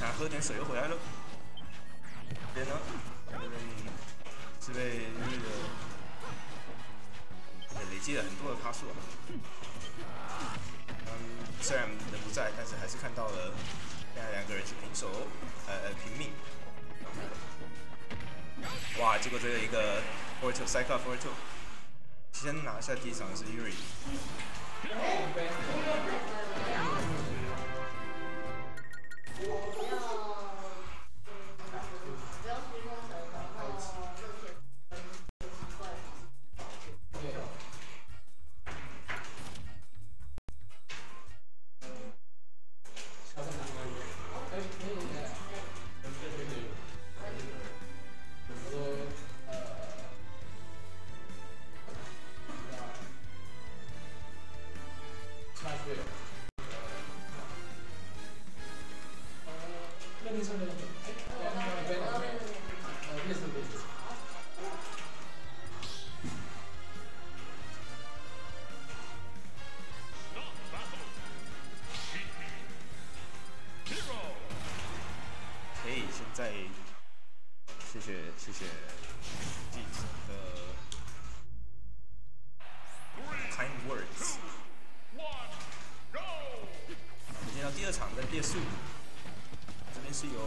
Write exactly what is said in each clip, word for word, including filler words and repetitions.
看喝点水又回来了。这边呢，这边是被那个累积了很多的趴数啊。嗯，虽然人不在，但是还是看到了现在两个人是平手，呃呃平命。哇！结果这个一个 four two cycle four two， 先拿下第一场是 Yuri。现在，谢谢谢谢记者的 kind words。进到第二场的列速，这边是由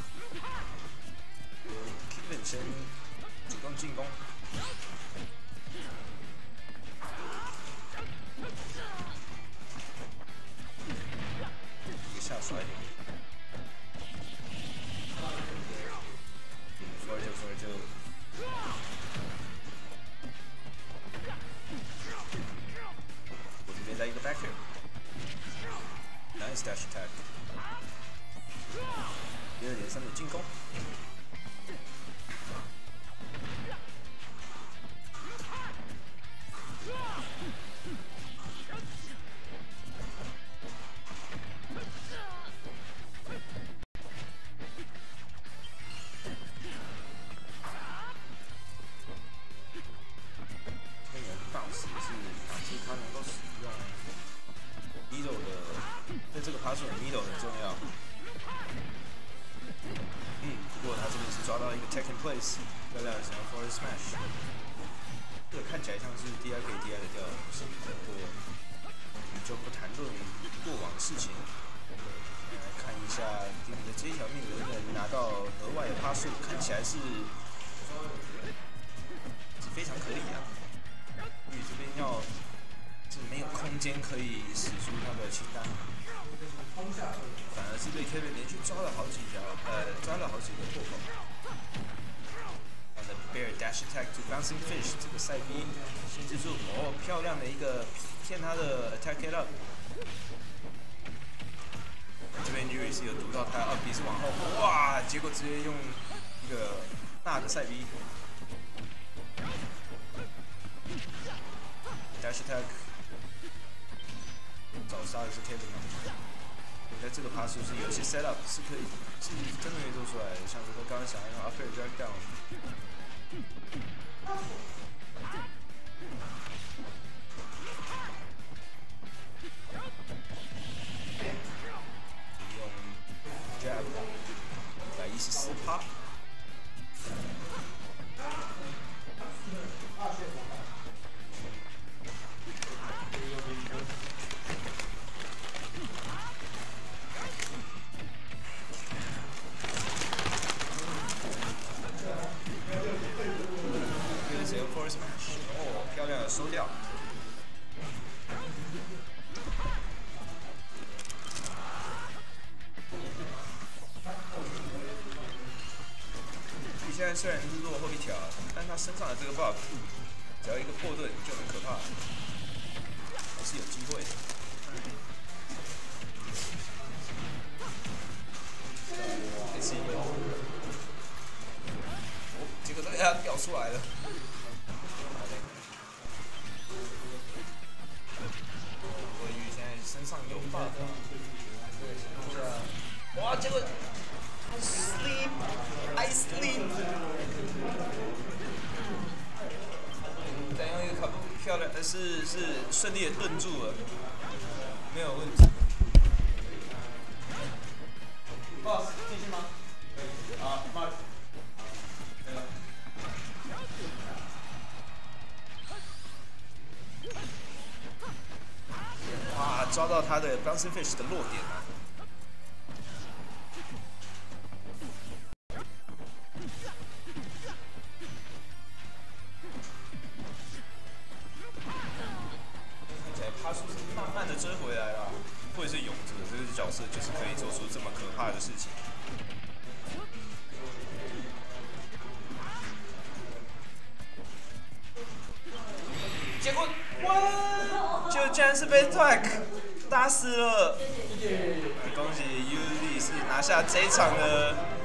由 Kevin 先主动进攻。一个下甩。four two four two， 我这边来一个 back kill，nice dash attack， 第二点三的进攻。他说 middle 很重要，嗯，不过他这边是抓到一个 tech in place， 漂亮的想要 forward smash， 这个看起来像是 D I 给 D I 的调性，不过我们就不谈论过往的事情，来看一下你的这一条命能不能拿到额外的趴数，看起来是是非常可以啊，因为这边要是没有空间可以使出他的清单。反而是被 Kevin 连续抓了好几条，呃，抓了好几个破口。他的 Bear Dash Attack to Bouncing Fish 这个赛 B 限制住，哦，漂亮的一个骗他的 Attack It Up。这边 Yuri 是有读到他二 B 是往后，哇，结果直接用一个大的赛 B Dash Attack 找杀的是 Kevin。在这个爬数是有一些 setup 是可以，是真的可以做出来的，像是他刚刚想要用 upper drag down， 用 jab 一百一十四趴。哦，漂亮的收掉。你现在虽然是落后一条，但他身上的这个 buff， 只要一个破盾就很可怕，还是有机会的。这是一个，哦，结果这个他掉出来了。身上有 buff， 哇！结果 sleep I sleep， 再用一个卡布漂亮，但是是顺利的顿住了，没有问题。哦， boss 继续吗？好 ，Mark。对了。哇，抓到他的 bouncing fish 的落点了。看起来帕苏是慢慢的追回来了。会是勇者这个角色，就是可以做出这么可怕的事情。结果，哇！就竟然是被 Twack 打死了。恭喜 U Z 是拿下这一场的